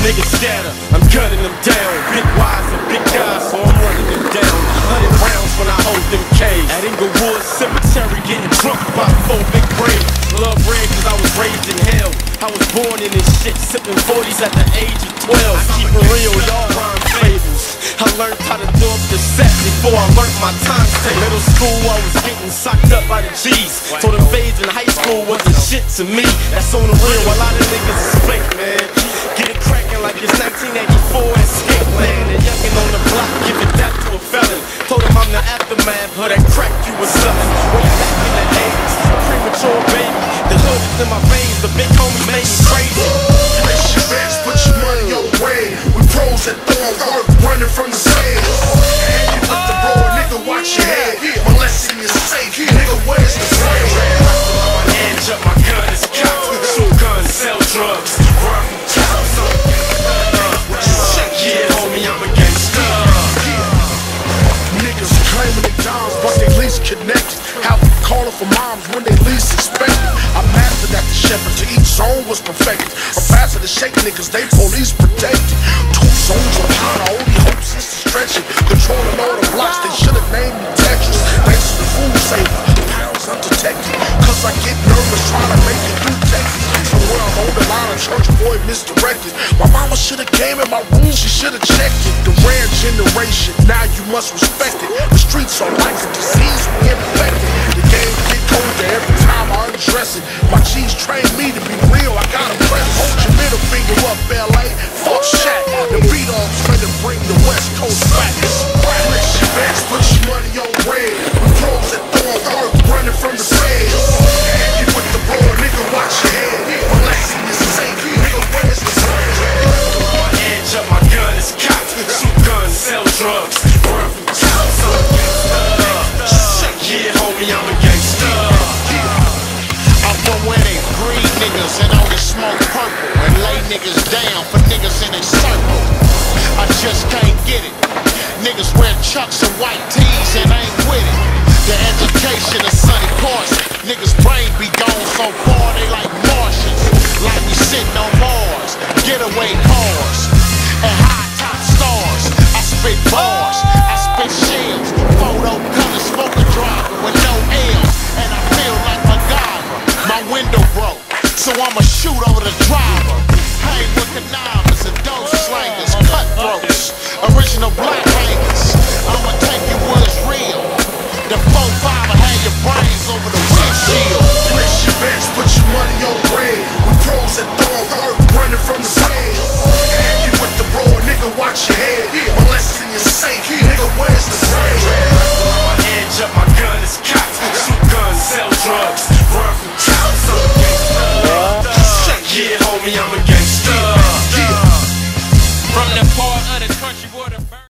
niggas scatter, I'm cutting them down. Big wise and big guys, so I'm running them down. 100 rounds when I hold them K's. At Inglewood Cemetery, getting drunk by 4 big brains. Love red cause I was raised in hell. I was born in this shit, sipping 40s at the age of 12. I keep it real, y'all rhyme fables. I learned how to do up the set before I learned my times table. Middle school, I was getting socked up by the G's. Told them fades in high school wasn't shit to me. That's on the real, a lot of niggas is fake, man. Get it cracking like it's 1984 and skate land. A youngin' on the block, giving that to a felon. Told him I'm the aftermath of that crack you was selling. Way back in the 80s, a premature baby. The hood is in my veins, the big homie made me crazy. Place your bets, put your money your way. We pros that throwing work, running from the same. And you with the road, nigga, watch your head. Molesting is safe, nigga, where's the flame? Edge up, my gun is cocked. Shoot guns, sell drugs, run from cops. Yeah, homie, I'm a gangster. Niggas claiming they dimes, but they least connected. Have them calling for moms when they least expect it. I mastered at the shepherd, to each zone was perfected. A faster to shake niggas, they police protected. 2 zones of power, only hopes is to stretch it. Controlling all the blocks, they should've named me Tetris. Thanks to the food saver, pounds undetected. Cause I get nervous trying to make it through Texas. Somewhere I'm on the line, a church boy misdirected. My mama should've came in my room, she should've checked it. The rare generation, now you must respect it. The streets are like a disease, we infected. The game get colder every time I undress it. My G's trained me to be real, I gotta press. Hold your middle finger up, LA, fuck Shaq. The B-Dogs finna bring the West Coast back. Place your bets, put your money on red. We pros that throwing work, running from the feds. And you with the road, nigga, watch your head. Molesting is safe, nigga, where's the flame? Edge up, my gun is cocked. Shoot guns, sell drugs, run from cops. Yeah, homie, I'm a gangster. I'm from where they breed niggas and only smoke purple and lay niggas down for niggas in a circle. I just can't get it. Niggas wear chucks and white tees and ain't with it. The education of Sonny Carson. Niggas' brain be gone so far they like Martians. Like we sitting on Mars, getaway cars, and high top stars. I spit bars, I spit shells, photo color smoker driver with no L's, and I feel like MacGyver. My window broke, so I'ma shoot over the driver. Hang with connivers and dope slangers, cutthroats, original black hangers. I'ma take you where it's real. The 4-5 will have your brains over the windshield. Place your bets, put your money on